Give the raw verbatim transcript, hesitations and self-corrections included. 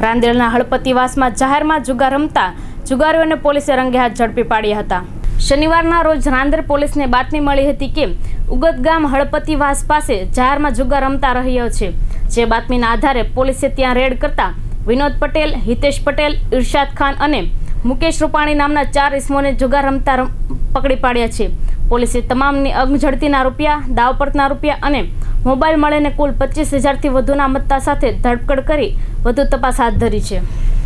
રાંદેરના હળપતિવાસમાં જાહેરમાં જુગાર રમતા જુગારીઓને પોલીસે રંગે હાથ ઝડપી પાડ્યા હતા। શનિવારના રોજ રાંદેર પોલીસને બાતમી મળી હતી કે ઉગત ગામ હળપતિવાસ પાસે જાહેરમાં જુગાર રમતા રહ્યો છે। જે બાતમીના આધારે પોલીસે ત્યાં રેડ કરતા વિનોદ પટેલ, હિતેશ પટેલ, ઇરશાદ ખાન અને મુકેશ રૂપાણી નામના ચાર ઇસમોને જુગાર રમતા પકડી પાડ્યા છે। પોલીસે તમામની અંગઝડતીના રૂપિયા, દાવ પરતના રૂપિયા અને મોબાઈલ મળીને કુલ પચીસ હજારથી વધુના મત્તા સાથે ધરપકડ કરી વધુ તપાસ હાથ ધરી છે।